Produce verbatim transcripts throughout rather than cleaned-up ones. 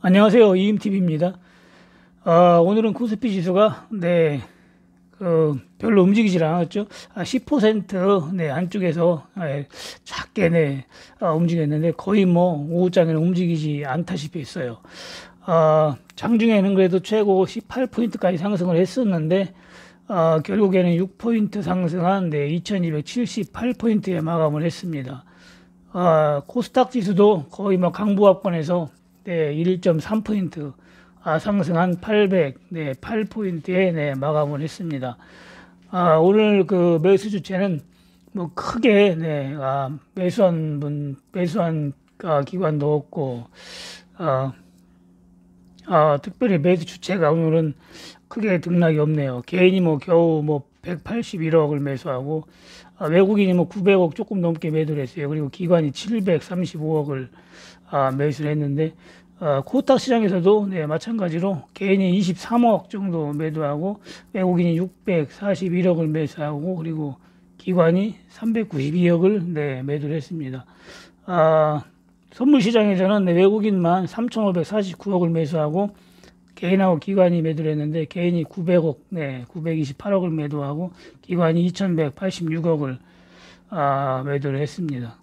안녕하세요. 이임티비입니다. 어, 오늘은 코스피 지수가, 네, 그, 별로 움직이질 않았죠. 아, 십 퍼센트, 네, 안쪽에서, 네, 작게, 네, 어, 움직였는데, 거의 뭐, 오후장에는 움직이지 않다시피 했어요. 어, 장중에는 그래도 최고 십팔 포인트까지 상승을 했었는데, 어, 결국에는 육 포인트 상승한, 네, 이천이백칠십팔 포인트에 마감을 했습니다. 어, 코스닥 지수도 거의 뭐 강보합권에서 네, 일 점 삼 포인트 아, 상승한 팔백, 네, 팔 포인트에 네, 마감을 했습니다. 아, 오늘 그 매수 주체는 뭐 크게 네, 아, 매수한 분, 매수한 아, 기관도 없고, 아, 아, 특별히 매수 주체가 오늘은 크게 등락이 없네요. 개인이 뭐 겨우 뭐 백팔십일억을 매수하고, 아, 외국인이 뭐 구백억 조금 넘게 매도를 했어요. 그리고 기관이 칠백삼십오억을 아, 매수를 했는데, 어, 코스닥 시장에서도 네, 마찬가지로 개인이 이십삼억 정도 매도하고 외국인이 육백사십일억을 매수하고 그리고 기관이 삼백구십이억을 네, 매도를 했습니다. 아, 선물 시장에서는 네, 외국인만 삼천오백사십구억을 매수하고 개인하고 기관이 매도를 했는데 개인이 구백억, 네, 구백이십팔억을 매도하고 기관이 이천백팔십육억을 아, 매도를 했습니다.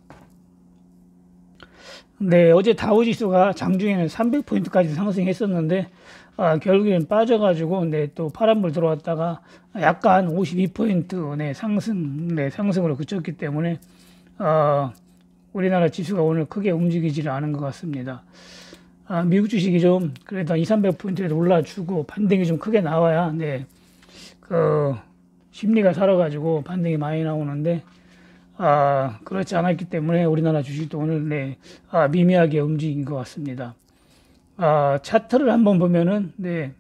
네, 어제 다우지수가 장중에는 삼백 포인트까지 상승했었는데 아, 결국에는 빠져가지고 네, 또 파란불 들어왔다가 약간 오십이 포인트 네, 상승, 네, 상승으로 그쳤기 때문에 어, 우리나라 지수가 오늘 크게 움직이지를 않은 것 같습니다. 아, 미국 주식이 좀 그래도 이삼백 포인트라도 올라주고 반등이 좀 크게 나와야 네, 그 심리가 살아가지고 반등이 많이 나오는데 아, 그렇지 않았기 때문에 우리나라 주식도 오늘 네, 아, 미미하게 움직인 것 같습니다. 아, 차트를 한번 보면은 네,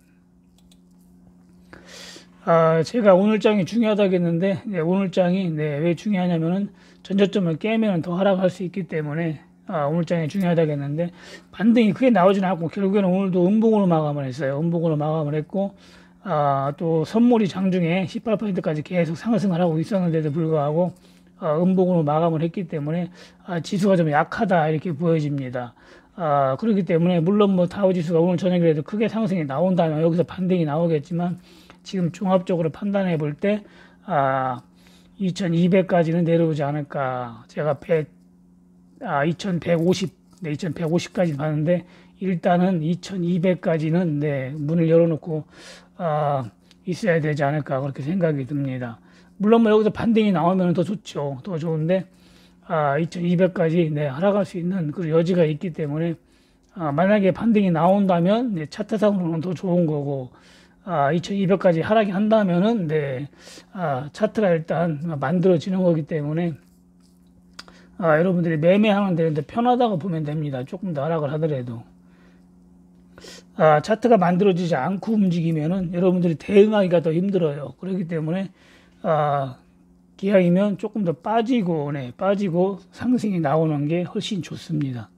아, 제가 오늘장이 중요하다겠는데 네, 오늘장이 네, 왜 중요하냐면은 전저점을 깨면 더 하락할 수 있기 때문에 아, 오늘장이 중요하다겠는데 반등이 크게 나오진 않고 결국에는 오늘도 음봉으로 마감을 했어요. 음봉으로 마감을 했고 아, 또 선물이 장중에 십팔 포인트까지 계속 상승을 하고 있었는데도 불구하고 어, 음봉으로 마감을 했기 때문에 아, 지수가 좀 약하다 이렇게 보여집니다. 아, 그렇기 때문에 물론 뭐 다우지수가 오늘 저녁이라도 크게 상승이 나온다면 여기서 반등이 나오겠지만 지금 종합적으로 판단해 볼 때 아, 이천이백까지는 내려오지 않을까. 제가 백, 아, 이천백오십, 네, 이천백오십까지 봤는데 일단은 이천이백까지는 네, 문을 열어놓고 아, 있어야 되지 않을까 그렇게 생각이 듭니다. 물론 뭐 여기서 반등이 나오면 더 좋죠. 더 좋은데 아, 이천이백까지 네, 하락할 수 있는 그 여지가 있기 때문에 아, 만약에 반등이 나온다면 네, 차트상으로는 더 좋은 거고 아, 이천이백까지 하락이 한다면은 네, 아, 차트가 일단 만들어지는 거기 때문에 아, 여러분들이 매매하는 데는 편하다고 보면 됩니다. 조금 더 하락을 하더라도 아, 차트가 만들어지지 않고 움직이면은 여러분들이 대응하기가 더 힘들어요. 그렇기 때문에 아, 기왕이면 조금 더 빠지고, 네, 빠지고 상승이 나오는 게 훨씬 좋습니다.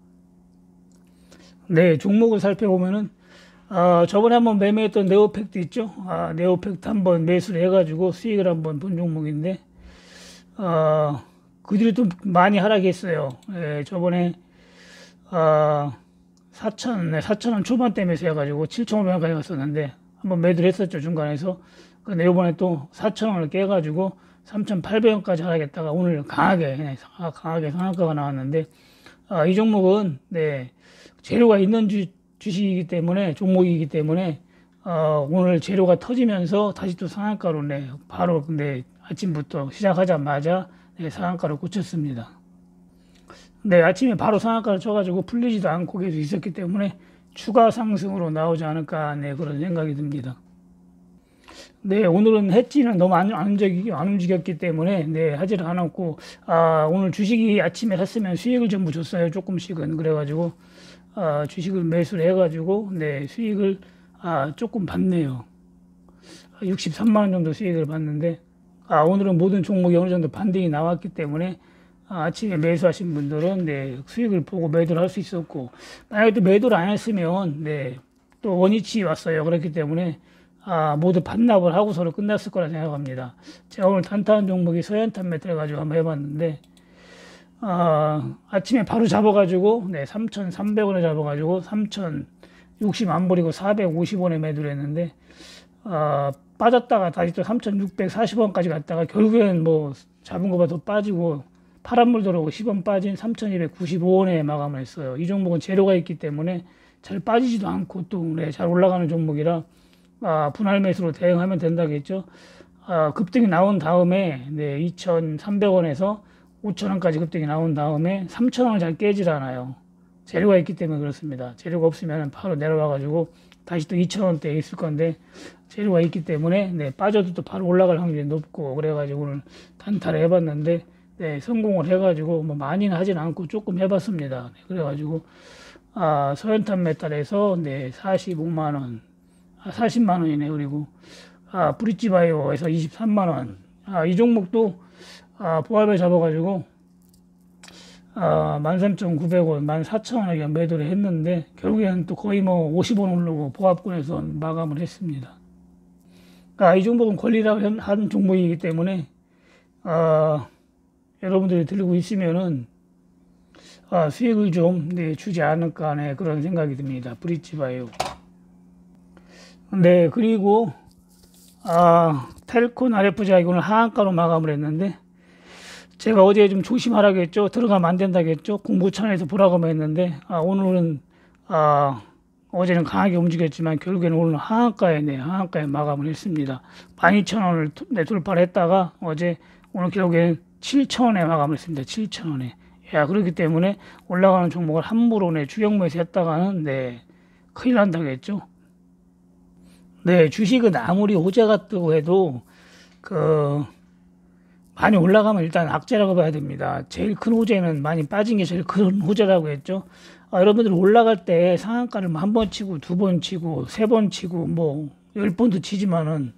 네, 종목을 살펴보면은, 아, 저번에 한번 매매했던 네오팩트 있죠? 아, 네오팩트 한번 매수를 해가지고 수익을 한번 본 종목인데, 아, 그 뒤로 좀 많이 하락했어요. 예, 저번에, 아, 사천, 네, 사천 원 초반대 매수해가지고 칠천오백 원까지 갔었는데, 한번 매도를 했었죠, 중간에서. 근데 이번에 또 사천 원을 깨가지고 삼천팔백 원까지 하락했다가 오늘 강하게, 네, 강하게 상한가가 나왔는데, 아, 이 종목은, 네, 재료가 있는 주, 주식이기 때문에, 종목이기 때문에, 어, 오늘 재료가 터지면서 다시 또 상한가로, 네, 바로, 네, 아침부터 시작하자마자, 네, 상한가로 꽂혔습니다. 네, 아침에 바로 상한가를 쳐가지고 풀리지도 않고 계속 있었기 때문에 추가 상승으로 나오지 않을까, 네, 그런 생각이 듭니다. 네, 오늘은 해지는 너무 안, 안, 움직이, 안 움직였기 때문에, 네, 하지를 않았고, 아, 오늘 주식이 아침에 샀으면 수익을 전부 줬어요. 조금씩은. 그래가지고, 아, 주식을 매수를 해가지고, 네, 수익을, 아, 조금 받네요. 육십삼만 원 정도 수익을 받는데, 아, 오늘은 모든 종목이 어느 정도 반등이 나왔기 때문에, 아, 아침에 매수하신 분들은, 네, 수익을 보고 매도를 할 수 있었고, 만약에 또 매도를 안 했으면, 네, 또 원위치 왔어요. 그렇기 때문에, 아, 모두 반납을 하고서는 끝났을 거라 생각합니다. 제가 오늘 단타한 종목이 서현탄 메탈 가지고 한번 해봤는데, 아, 아침에 바로 잡아가지고, 네, 삼천삼백 원에 잡아가지고, 삼천 욕심 안 부리고 사백오십 원에 매도를 했는데, 어, 빠졌다가 다시 또 삼천육백사십 원까지 갔다가 결국엔 뭐 잡은 거보다 더 빠지고 파란물 들어오고 십 원 빠진 삼천이백구십오 원에 마감을 했어요. 이 종목은 재료가 있기 때문에 잘 빠지지도 않고 또 네, 잘 올라가는 종목이라 아, 분할 매수로 대응하면 된다겠죠. 아, 급등이 나온 다음에 네, 이천삼백 원에서 오천 원까지 급등이 나온 다음에 삼천 원을 잘 깨질 않아요. 재료가 있기 때문에 그렇습니다. 재료가 없으면 바로 내려와가지고 다시 또 이천 원대에 있을 건데 재료가 있기 때문에 네, 빠져도 또 바로 올라갈 확률이 높고 그래가지고 오늘 단타를 해봤는데 네, 성공을 해가지고 뭐 많이는 하진 않고 조금 해봤습니다. 네, 그래가지고 아, 서현탄 메탈에서 네, 사십오만 원, 아, 사십만 원이네. 그리고 아, 브릿지바이오에서 이십삼만 원. 아, 이 종목도 아, 보합에 잡아가지고 아, 만 삼천구백 원, 만 사천 원에 매도를 했는데 결국에는 또 거의 뭐 오십 원 오르고 보합권에서 마감을 했습니다. 아, 이 종목은 권리락을 한 종목이기 때문에 아, 여러분들이 들고 있으면은 아, 수익을 좀 네, 주지 않을까 하는 그런 생각이 듭니다. 브릿지바이오. 네, 그리고 아, 텔콘 알에프제약이 오늘 하한가로 마감을 했는데 제가 어제 좀 조심하라겠죠. 들어가면 안 된다겠죠. 공부천에서 보라고 했는데 아, 오늘은 아, 어제는 강하게 움직였지만 결국에는 오늘 하한가에 네, 하한가에 마감을 했습니다. 만 이천 원을 네, 돌파를 했다가 어제 오늘 결국에는 칠천 원에 마감을 했습니다. 칠천 원에. 야, 그렇기 때문에 올라가는 종목을 함부로 네, 추격 매수했다가는 네, 큰일 난다겠죠. 네, 주식은 아무리 호재가 뜨고 해도 그 많이 올라가면 일단 악재라고 봐야 됩니다. 제일 큰 호재는 많이 빠진 게 제일 큰 호재라고 했죠. 아, 여러분들 올라갈 때 상한가를 한 번 치고 두 번 치고 세 번 치고 뭐 열 번도 치지만은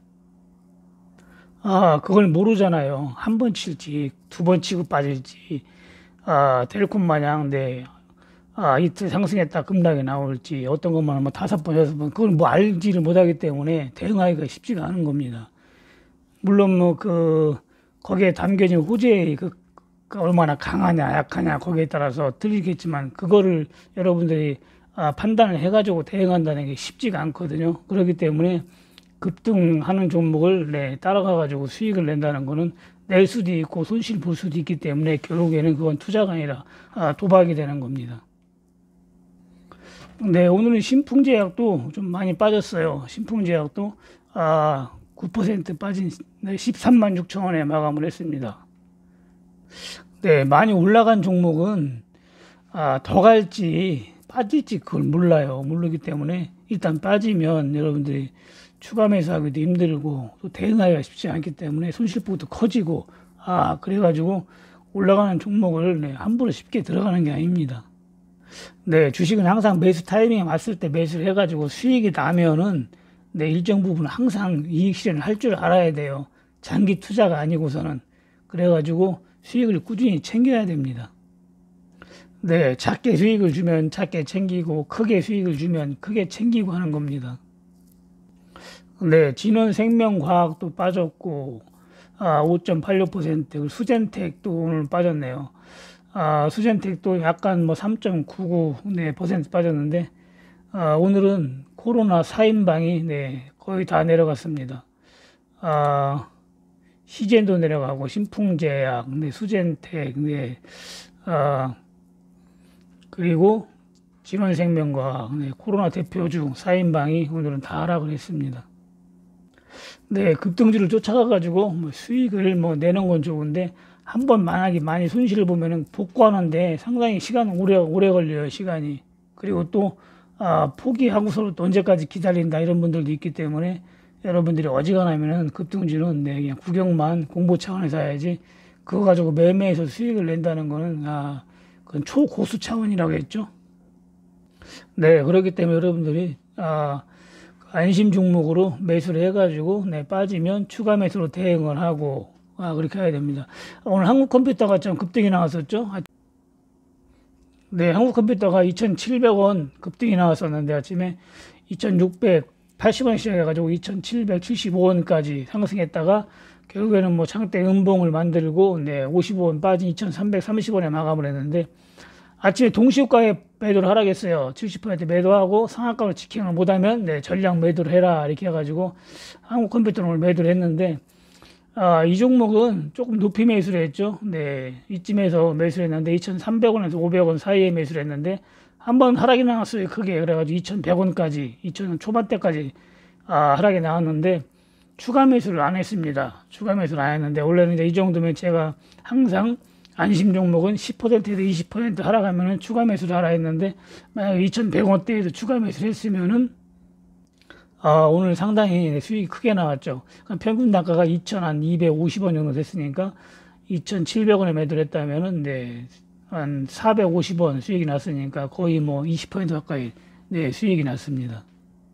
아, 그걸 모르잖아요. 한 번 칠지 두 번 치고 빠질지 아, 텔콤 마냥 네. 아, 이틀 상승했다 급락이 나올지 어떤 것만 뭐 다섯 번 여섯 번 그걸 뭐 알지를 못하기 때문에 대응하기가 쉽지가 않은 겁니다. 물론 뭐 그 거기에 담겨진 호재의 그, 그 얼마나 강하냐 약하냐 거기에 따라서 들리겠지만 그거를 여러분들이 아, 판단을 해가지고 대응한다는 게 쉽지가 않거든요. 그렇기 때문에 급등하는 종목을 네, 따라가가지고 수익을 낸다는 거는 낼 수도 있고 손실 볼 수도 있기 때문에 결국에는 그건 투자가 아니라 아, 도박이 되는 겁니다. 네, 오늘은 신풍제약도 좀 많이 빠졌어요. 신풍제약도 아, 구 퍼센트 빠진 네, 십삼만 육천 원에 마감을 했습니다. 네, 많이 올라간 종목은 아, 더 갈지 빠질지 그걸 몰라요. 모르기 때문에 일단 빠지면 여러분들이 추가 매수하기도 힘들고 또 대응하기가 쉽지 않기 때문에 손실폭도 커지고 아 그래가지고 올라가는 종목을 네, 함부로 쉽게 들어가는 게 아닙니다. 네, 주식은 항상 매수 타이밍에 왔을 때 매수를 해가지고 수익이 나면은 네, 일정 부분 항상 이익 실현을 할 줄 알아야 돼요. 장기 투자가 아니고서는. 그래가지고 수익을 꾸준히 챙겨야 됩니다. 네, 작게 수익을 주면 작게 챙기고 크게 수익을 주면 크게 챙기고 하는 겁니다. 네, 진원생명과학도 빠졌고 아, 오 점 팔육 퍼센트 수젠텍도 오늘 빠졌네요. 아, 수젠텍도 약간 뭐 삼 점 구구 네, 퍼센트 빠졌는데 아, 오늘은 코로나 사인방이 네, 거의 다 내려갔습니다. 아, 시젠도 내려가고 신풍제약, 네, 수젠텍, 네, 아, 그리고 진원생명과학, 네, 코로나 대표주 사인방이 오늘은 다 하락을 했습니다. 네, 급등주를 쫓아가가지고 뭐 수익을 뭐 내는 건 좋은데 한 번 만약에 많이 손실을 보면은 복구하는데 상당히 시간 오래 오래 걸려요 시간이. 그리고 또 아, 포기하고서 또 언제까지 기다린다 이런 분들도 있기 때문에 여러분들이 어지간하면은 급등주는 네, 그냥 구경만 공부 차원에서 해야지 그거 가지고 매매해서 수익을 낸다는 거는 아, 그건 초고수 차원이라고 했죠. 네, 그렇기 때문에 여러분들이 아, 안심 종목으로 매수를 해가지고 네, 빠지면 추가 매수로 대응을 하고 아, 그렇게 해야 됩니다. 오늘 한국컴퓨터가 좀 급등이 나왔었죠. 네, 한국컴퓨터가 이천칠백 원 급등이 나왔었는데 아침에 이천육백팔십 원 시작해가지고 이천칠백칠십오 원까지 상승했다가 결국에는 뭐 장대 음봉을 만들고 네, 오십오 원 빠진 이천삼백삼십 원에 마감을 했는데 아침에 동시효과에 매도를 하라겠어요. 칠십 퍼센트 매도하고 상한가로 직행을 못하면 네, 전량 매도를 해라 이렇게 해가지고 한국컴퓨터는 오늘 매도를 했는데 아, 이 종목은 조금 높이 매수를 했죠. 네, 이쯤에서 매수를 했는데 이천삼백 원에서 오백 원 사이에 매수를 했는데 한번 하락이 나왔어요. 크게 그래가지고 이천백 원까지 이천 원 초반대까지 아, 하락이 나왔는데 추가 매수를 안 했습니다. 추가 매수를 안 했는데 원래는 이제 이 정도면 제가 항상 안심 종목은 십 퍼센트에서 이십 퍼센트 하락하면은 추가 매수를 하라 했는데 만약 이천백 원대에서 추가 매수를 했으면은 아, 오늘 상당히 수익이 크게 나왔죠. 평균 단가가 이천이백오십 원 정도 됐으니까 이천칠백 원에 매도를 했다면은 네, 한 사백오십 원 수익이 났으니까 거의 뭐 이십 퍼센트 가까이 네, 수익이 났습니다.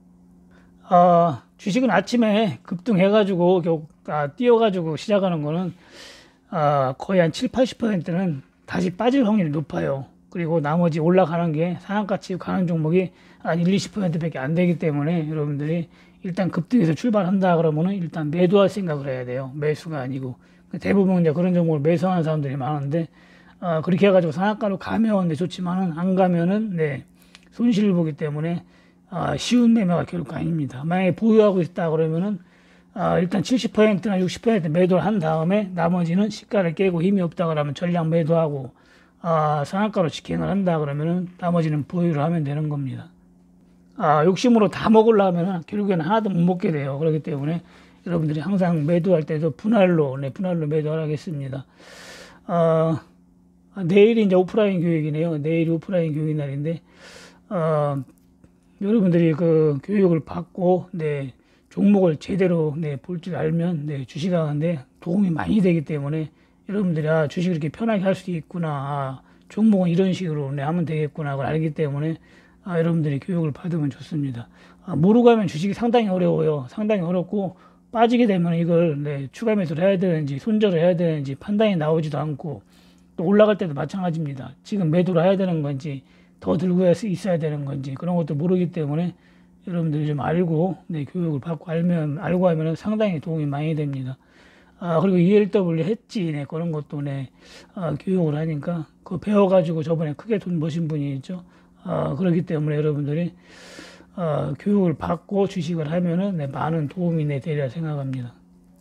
아, 주식은 아침에 급등해가지고 아, 뛰어가지고 시작하는 거는 아, 거의 한 칠, 팔십 퍼센트는 다시 빠질 확률이 높아요. 그리고 나머지 올라가는 게 상한가 치고 가는 종목이 한 일, 이십 퍼센트밖에 안 되기 때문에 여러분들이 일단 급등해서 출발한다 그러면은 일단 매도할 생각을 해야 돼요. 매수가 아니고. 대부분 이제 그런 종목을 매수하는 사람들이 많은데, 아, 그렇게 해가지고 상한가로 가면 네, 좋지만은 안 가면은 네, 손실을 보기 때문에 아, 쉬운 매매가 결코 아닙니다. 만약에 보유하고 있다 그러면은 아, 일단 칠십 퍼센트나 육십 퍼센트 매도를 한 다음에 나머지는 시가를 깨고 힘이 없다 그러면 전량 매도하고 아, 상한가로 직행을 한다 그러면은 나머지는 보유를 하면 되는 겁니다. 아, 욕심으로 다 먹으려면 결국에는 하나도 못 먹게 돼요. 그렇기 때문에 여러분들이 항상 매도할 때도 분할로, 네, 분할로 매도하겠습니다. 아, 내일이 이제 오프라인 교육이네요. 내일이 오프라인 교육 날인데, 어, 여러분들이 그 교육을 받고, 네, 종목을 제대로, 네, 볼 줄 알면, 네, 주식하는데 도움이 많이 되기 때문에 여러분들이 아, 주식을 이렇게 편하게 할 수 있구나. 아, 종목은 이런 식으로 네, 하면 되겠구나. 그걸 알기 때문에 아, 여러분들이 교육을 받으면 좋습니다. 아, 모르고 하면 주식이 상당히 어려워요. 상당히 어렵고 빠지게 되면 이걸 네, 추가 매수를 해야 되는지 손절을 해야 되는지 판단이 나오지도 않고 또 올라갈 때도 마찬가지입니다. 지금 매도를 해야 되는 건지 더 들고 있어야 되는 건지 그런 것도 모르기 때문에 여러분들이 좀 알고 네, 교육을 받고 알면 알고 하면 상당히 도움이 많이 됩니다. 아, 그리고 이엘더블유 했지 네, 그런 것도 네, 아, 교육을 하니까 그거 배워가지고 저번에 크게 돈 버신 분이 있죠. 아, 그렇기 때문에 여러분들이 어, 교육을 받고 주식을 하면은 네, 많은 도움이 네, 되리라 생각합니다.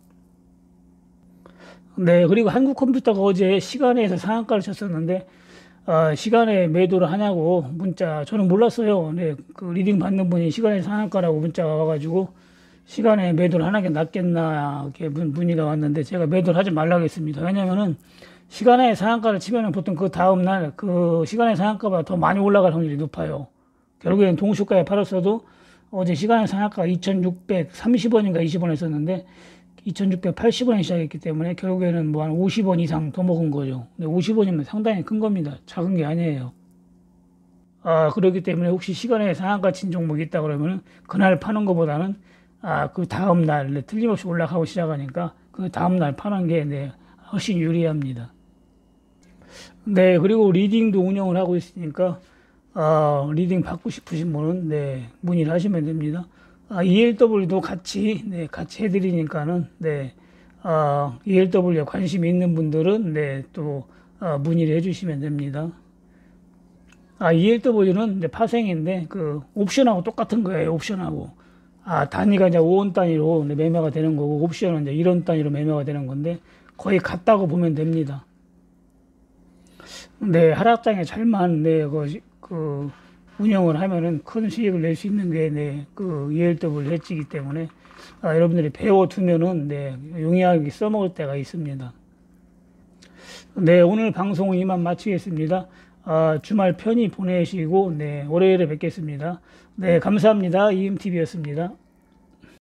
네, 그리고 한국컴퓨터가 어제 시간에서 상한가를 쳤었는데 어, 시간에 매도를 하냐고 문자 저는 몰랐어요. 네, 그 리딩 받는 분이 시간에 상한가라고 문자가 와가지고 시간에 매도를 하는 게 낫겠나 이렇게 문의가 왔는데 제가 매도를 하지 말라고 했습니다. 왜냐면은 시간에 상한가를 치면은 보통 그 다음날 그 시간의 상한가보다 더 많이 올라갈 확률이 높아요. 결국에는 동시가에 팔았어도 어제 시간의 상한가가 이천육백삼십 원인가 이십 원 했었는데 이천육백팔십 원에 시작했기 때문에 결국에는 뭐 한 오십 원 이상 더 먹은 거죠. 근데 오십 원이면 상당히 큰 겁니다. 작은 게 아니에요. 아, 그렇기 때문에 혹시 시간에 상한가 친 종목이 있다 그러면은 그날 파는 것보다는 아, 그 다음날 네, 틀림없이 올라가고 시작하니까 그 다음날 파는 게 네, 훨씬 유리합니다. 네, 그리고 리딩도 운영을 하고 있으니까, 어, 리딩 받고 싶으신 분은, 네, 문의를 하시면 됩니다. 아, 이엘더블유도 같이, 네, 같이 해드리니까는, 네, 어, 이엘더블유에 관심이 있는 분들은, 네, 또, 어, 문의를 해주시면 됩니다. 아, 이엘더블유는 이제 파생인데, 그, 옵션하고 똑같은 거예요, 옵션하고. 아, 단위가 이제 오 원 단위로 네, 매매가 되는 거고, 옵션은 이제 일 원 단위로 매매가 되는 건데, 거의 같다고 보면 됩니다. 네, 하락장에 잘만, 네, 그, 그, 운영을 하면은 큰 수익을 낼 수 있는 게, 네, 그, 이엘더블유 해지기 때문에, 아, 여러분들이 배워두면은, 네, 용이하게 써먹을 때가 있습니다. 네, 오늘 방송은 이만 마치겠습니다. 아, 주말 편히 보내시고, 네, 월요일에 뵙겠습니다. 네, 감사합니다. 이엠티비였습니다.